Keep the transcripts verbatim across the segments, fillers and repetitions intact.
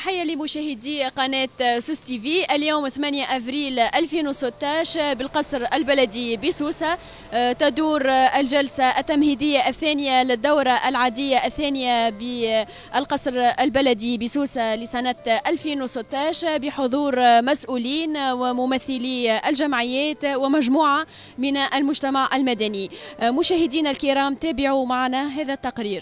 تحية لمشاهدي قناة سوس تي في. اليوم ثمانية أفريل ألفين وستة عشر بالقصر البلدي بسوسة تدور الجلسة التمهيدية الثانية للدورة العادية الثانية بالقصر البلدي بسوسة لسنة ألفين وستة عشر بحضور مسؤولين وممثلي الجمعيات ومجموعة من المجتمع المدني. مشاهدينا الكرام، تابعوا معنا هذا التقرير.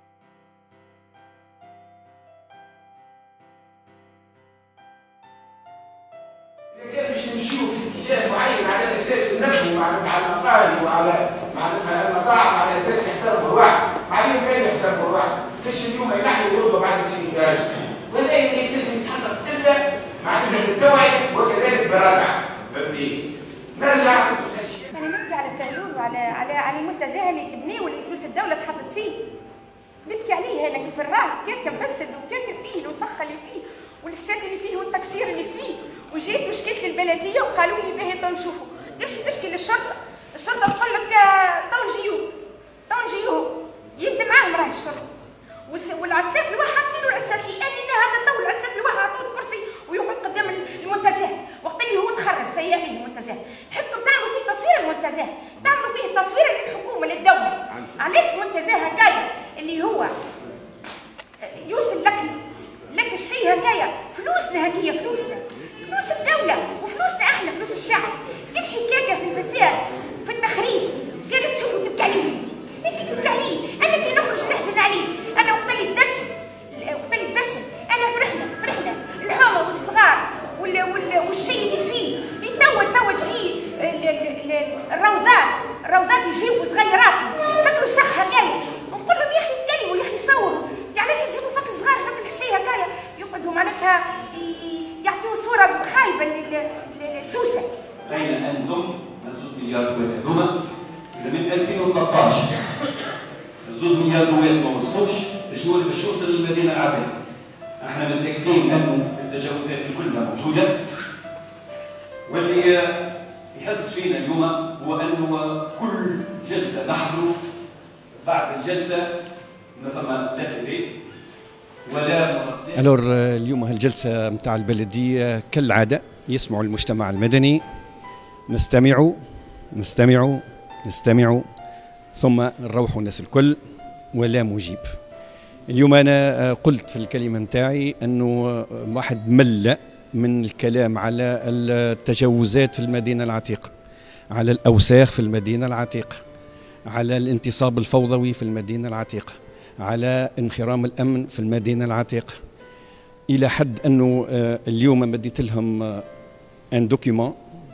باش نمشيو في اتجاه معين على اساس نبنوا مع المقاهي وعلى مع المطاعم على اساس يحترموا الواحد، معلم كان يحترموا الواحد، فاش اليوم ينحي يرضوا بعد شيء جاي، وهذا لازم يتحقق الا معناتها بالتوعيه وكذلك برادع فهمتي؟ نرجع انا نبكي على سهلول وعلى على على المنتزه اللي تبنيه واللي فلوس الدوله تحطت فيه. نبكي عليه انا كيف الراه كيك مفسد وكيك فيه الوسخه اللي فيه والفساد اللي فيه والتكسير اللي فيه. وجيت وشكيت للبلديه وقالوا لي باهي تو نشوفوا. تمشي تشكي للشرطه، الشرطه تقول لك تو نجيو تو نجيو يد معاهم راهي الشرطه. والعساس اللي واحد حاطينه العساس اللي امن هذا تو العساس اللي واحد عطوه الكرسي ويقعد قدام المنتزه وقت اللي هو تخرب سيء عليه المنتزه. حبكم تعملوا فيه تصوير المنتزه، تعملوا فيه تصوير للحكومه للدوله. علاش المنتزه هكايا اللي هو يوصل لك لك الشيء هكايا فلوسنا هكيا فلوسنا فلوس الدولة وفلوسنا احنا فلوس الشعب. تمشي كاكا في الفساد في التخريب كانت تشوفوا تبكي عليه انت انت تبكي عليه. انا كي نخرج نحزن عليه. انا وقت اللي الدشن وقت اللي الدشن انا فرحنا فرحنا الحومه والصغار وال وال والشيء اللي فيه يتول تو تجي الروضات الروضات يجيبوا صغيرات فكروا صح هكايا. نقول لهم يا اخي اتكلموا يا اخي صوروا. علاش تجيبوا فك صغار هكا الشيء هكايا يقعدوا معناتها يعطيو صورة خايبة لسوسة. أين أنتم الزوز مليار دوات هذوما؟ إذا من ألفين وثلاطاش الزوز مليار دوات ما وصلوش شنو باش يوصل للمدينة العادية. احنا متأكدين أنه التجاوزات كلها موجودة. واللي يحس فينا اليوم هو أنه كل جلسة نحضر بعد الجلسة ما فما لا تدريب ولا الور اليوم هالجلسة متاع البلدية كالعادة يسمعوا المجتمع المدني، نستمعوا نستمعوا نستمعوا ثم نروحوا الناس الكل ولا مجيب. اليوم أنا قلت في الكلمة متاعي أنه واحد مل من الكلام على التجاوزات في المدينة العتيقة، على الأوساخ في المدينة العتيقة، على الانتصاب الفوضوي في المدينة العتيقة، على انخرام الأمن في المدينة العتيقة، إلى حد أنه اليوم مديت لهم ان دوكيومون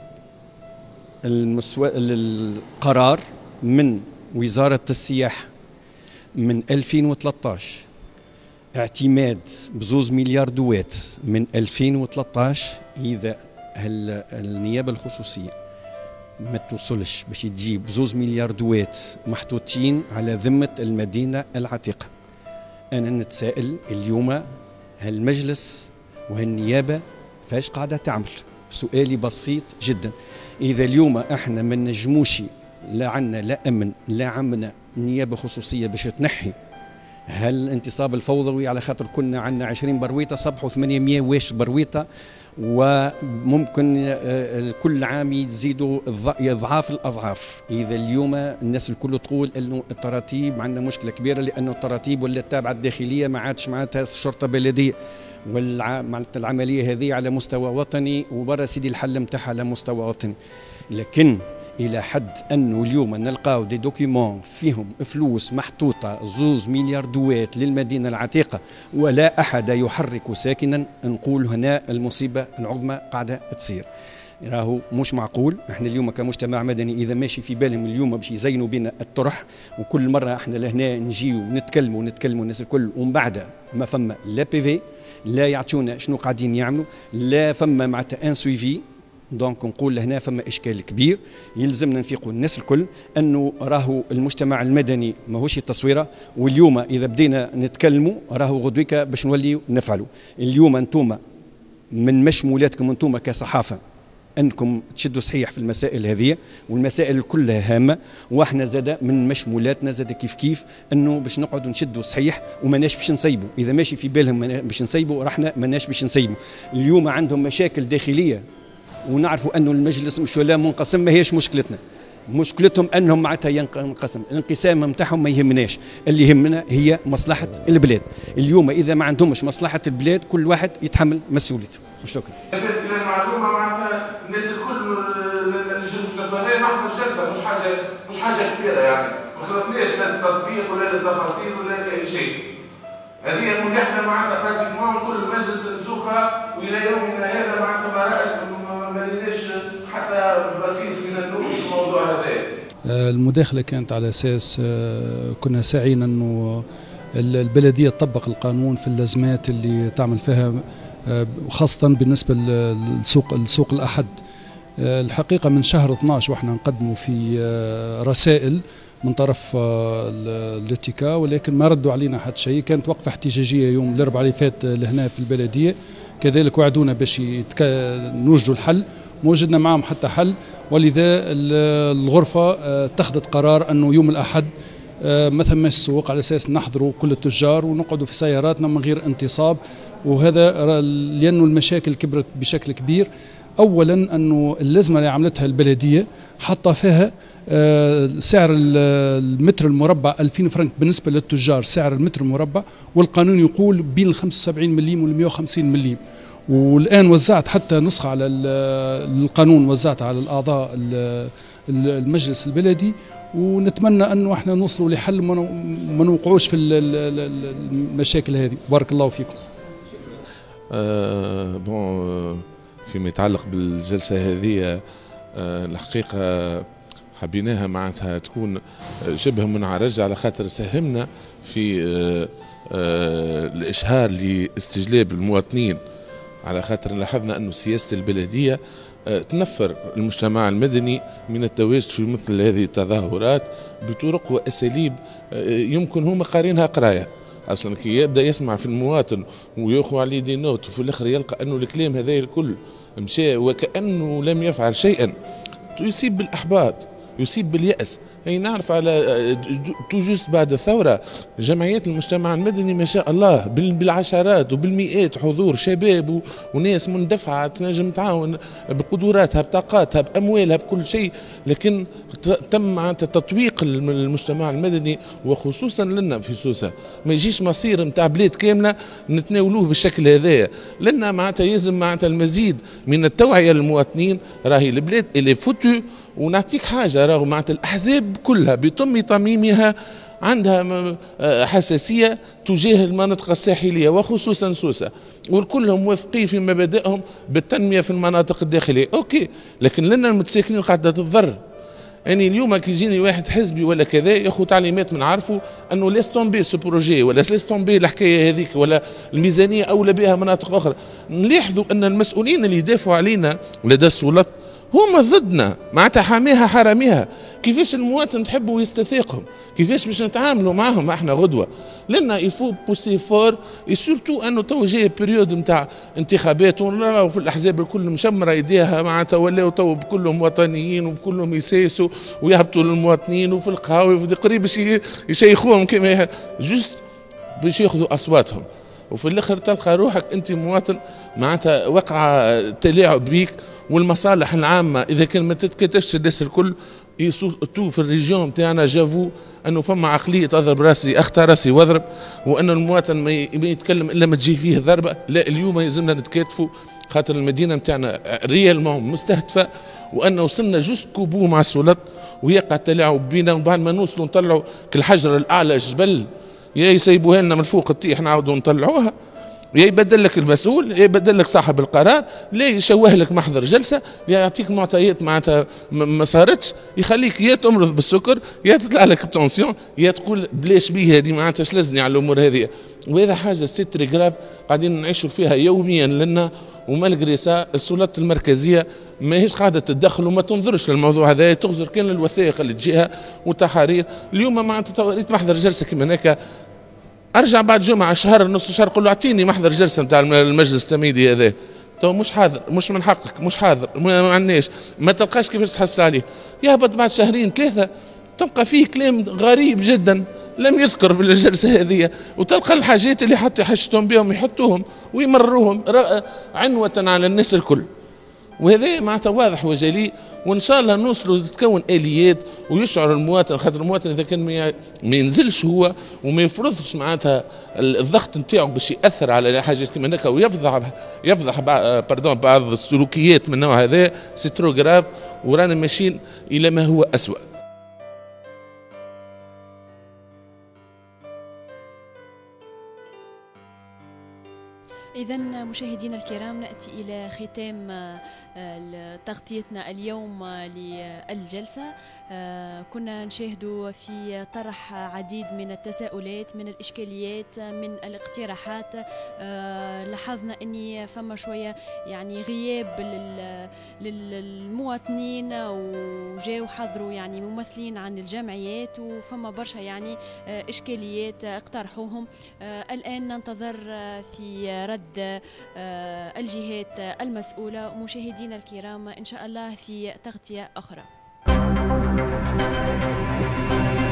المسو... القرار من وزارة السياحة من ألفين وثلاطاش اعتماد بزوز مليار دوات من ألفين وثلاطاش. إذا النيابة الخصوصية ما توصلش باش تجيب زوز مليار دوات محطوطين على ذمة المدينة العتيقة، أنا نتسائل اليوم هالمجلس وهالنيابة فاش قاعدة تعمل؟ سؤالي بسيط جدا. إذا اليوم احنا ما نجموش لا عنا لا أمن لا عمنا نيابة خصوصية باش تنحي هالانتصاب الفوضوي، على خاطر كنا عنا عشرين برويطة صبحوا ثمانمئة واش برويطة وممكن كل عام يزيدوا اضعاف الاضعاف. اذا اليوم الناس الكل تقول انه التراتيب عندنا مشكله كبيره لانه التراتيب ولا التابعه الداخليه ما عادش معناتها شرطه بلديه، معناتها العمليه هذه على مستوى وطني وبرا سيدي الحل نتاعها على مستوى وطني. لكن الى حد انه اليوم نلقاو دي دوكيومون فيهم فلوس محطوطه زوز مليار دوات للمدينه العتيقه ولا احد يحرك ساكنا، نقول هنا المصيبه العظمى قاعده تصير. راهو مش معقول. احنا اليوم كمجتمع مدني اذا ماشي في بالهم اليوم باش يزينوا بنا الطرح، وكل مره احنا لهنا نجيو نتكلموا ونتكلموا الناس الكل ومن بعد ما فما لا بي في لا يعطونا شنو قاعدين يعملوا، لا فما معناتها ان سويفي. دونك نقول هنا فما اشكال كبير يلزمنا نفيقوا الناس الكل انه راهو المجتمع المدني ماهوش التصويره. واليوم اذا بدينا نتكلموا راهو غدويك باش نوليو نفعلوا. اليوم انتم من مشمولاتكم انتم كصحافه انكم تشدوا صحيح في المسائل هذه، والمسائل كلها هامه، واحنا زاد من مشمولاتنا زاد كيف كيف انه باش نقعدوا نشدوا صحيح وماناش باش نسيبوا، اذا ماشي في بالهم باش نسيبوا رحنا ماناش باش نسيبوا. اليوم عندهم مشاكل داخليه ونعرفوا انه المجلس مش ولا منقسم، ما هيش مشكلتنا، مشكلتهم انهم معناتها ينقسم، الانقسام نتاعهم ما يهمناش، اللي يهمنا هي مصلحه البلاد. اليوم اذا ما عندهمش مصلحه البلاد كل واحد يتحمل مسؤوليته. شكرا. المعلومه معناتها الناس الكل اللي نحضر جلسه مش حاجه مش حاجه كبيره يعني، ما خلطناش لا التطبيق ولا التفاصيل ولا اي شيء. هذه مليحه معناتها براتيكمون كل مجلس نشوفها، والى يومنا هذا معناتها ما لقيناش حتى بصيص من النور في الموضوع هذا. المداخله كانت على اساس كنا ساعين انه البلديه تطبق القانون في اللازمات اللي تعمل فيها، وخاصه بالنسبه للسوق السوق الاحد. الحقيقه من شهر اثناش واحنا نقدموا في رسائل من طرف الاتيكا، ولكن ما ردوا علينا حتى شيء. كانت وقفه احتجاجيه يوم الاربعاء اللي فات لهنا في البلديه، كذلك وعدونا باش نوجدوا الحل، ما وجدنا معهم حتى حل، ولذا الغرفه اتخذت قرار انه يوم الاحد ما ثماش سوق على اساس نحضروا كل التجار ونقعدوا في سياراتنا من غير انتصاب. وهذا لانه المشاكل كبرت بشكل كبير. اولا انه اللازمه اللي عملتها البلديه حاطه فيها سعر المتر المربع ألفين فرنك بالنسبه للتجار، سعر المتر المربع، والقانون يقول بين ال خمسة وسبعين مليم وال مئة وخمسين مليم. والان وزعت حتى نسخه على القانون، وزعتها على الاعضاء المجلس البلدي، ونتمنى انه احنا نوصلوا لحل ما نوقعوش في المشاكل هذه. بارك الله فيكم. أه بون فيما يتعلق بالجلسه هذه، أه الحقيقه حبيناها معناتها تكون شبه منعرجه، على خاطر ساهمنا في أه أه الاشهار لاستجلاب المواطنين، على خاطر لاحظنا انه سياسه البلديه أه تنفر المجتمع المدني من التواجد في مثل هذه التظاهرات بطرق واساليب أه يمكن هما قارينها قرايه. اصلا كي يبدا يسمع في المواطن وياخذ عليه دي نوت، وفي الاخر يلقى انه الكلام هذا الكل مشى وكانه لم يفعل شيئا، يصيب بالاحباط، يصيب بالياس. اي نعرف على تو جوست بعد الثوره جمعيات المجتمع المدني ما شاء الله بالعشرات وبالمئات حضور شباب وناس مندفعه تنجم تعاون بقدراتها بطاقاتها باموالها بكل شيء، لكن تم معناتها تطويق المجتمع المدني وخصوصا لنا في سوسه. ما يجيش مصير نتاع بلاد كامله نتناولوه بالشكل هذايا، لنا معناتها يلزم معناتها المزيد من التوعيه للمواطنين. راهي البلاد اللي فوتو، ونعطيك حاجه، راهو معناتها الاحزاب كلها بتم تميمها عندها حساسيه تجاه المناطق الساحليه وخصوصا سوسه، والكلهم موافقين في مبادئهم بالتنميه في المناطق الداخليه، اوكي، لكن لنا المتساكنين قاعده تتضرر. يعني اليوم كي يجيني واحد حزبي ولا كذا ياخذ تعليمات من عارفه انه ليس تومبي سو بروجي ولا ليس تومبي الحكايه هذيك ولا الميزانيه اولى بها مناطق اخرى. نلاحظوا ان المسؤولين اللي يدافعوا علينا لدى السلطات هما ضدنا، معناتها حاميها حراميها. كيفاش المواطن تحبوا يستثيقهم؟ كيفاش باش نتعاملوا معهم احنا غدوه؟ لنا يفو بوسي فور، اي سورتو انه تو جاي بيريود نتاع انتخابات، ونراو في الاحزاب الكل مشمره ايديها معناتها ولاو تو كلهم وطنيين وكلهم يساسوا ويهبطوا للمواطنين وفي القهاوي وفي قريب باش يشيخوهم كما جوست باش ياخذوا اصواتهم، وفي الاخر تلقى روحك انت مواطن معناتها وقع تلاعب بيك والمصالح العامه. اذا كان ما تتكتفش الناس الكل تو في الريجيون تاعنا جافو انه فما عقليه اضرب راسي اخطا راسي واضرب، وان المواطن ما يتكلم الا ما تجي فيه ضربه. لا، اليوم يلزمنا نتكاتفوا خاطر المدينه نتاعنا ريالمون مستهدفه، وان وصلنا جوست كوبو مع السلطات ويقع التلاعب بينا، وبعد ما نوصلوا نطلعوا كالحجر الاعلى جبل، يا يسيبوها لنا من فوق تطيح نعاودوا نطلعوها، يا يبدل لك المسؤول، يا يبدل لك صاحب القرار، لا يشوه لك محضر جلسه، يا يعطيك معطيات معناتها ما صارتش، يخليك يا تمرض بالسكر، يا تطلع لك التونسيون، يا تقول بلاش بيه هذه معناتها شلزني على الامور هذه. وهذا حاجه سيتري جراف قاعدين نعيشوا فيها يوميا لنا، ومالغري سا السلطات المركزيه ماهيش قاعده تتدخل وما تنظرش للموضوع هذا، تغزر كان الوثائق اللي تجيها وتحارير. اليوم معناتها ريت محضر جلسه كيما هكا، ارجع بعد جمعه شهر نص شهر قول له اعطيني محضر جلسه نتاع المجلس التمهيدي هذا، تو مش حاضر، مش من حقك، مش حاضر، ما عندناش، ما تلقاش كيفاش تحصل عليه. يهبط بعد شهرين ثلاثه تلقى فيه كلام غريب جدا لم يذكر في الجلسه هذه، وتلقى الحاجات اللي حتى يحشتهم بهم يحطوهم ويمرروهم عنوه على الناس الكل. وهذا معناتها واضح وجلي، وان شاء الله نوصلوا تتكون اليات ويشعر المواطن، خاطر المواطن اذا كان ما ينزلش هو وما يفرضش معناتها الضغط نتاعو باش ياثر على حاجات كيما هكا ويفضح يفضح باردون بعض السلوكيات من النوع هذا، سي ترو غراف، ورانا ماشيين الى ما هو اسوء. إذا مشاهدينا الكرام، نأتي إلى ختام تغطيتنا اليوم للجلسة. كنا نشاهد في طرح عديد من التساؤلات، من الإشكاليات، من الاقتراحات. لاحظنا أني فما شوية يعني غياب للمواطنين، وجاوا حضروا يعني ممثلين عن الجمعيات، وفما برشا يعني إشكاليات اقترحوهم. الآن ننتظر في رد الجهات المسؤولة. مشاهدينا الكرام، إن شاء الله في تغطية أخرى.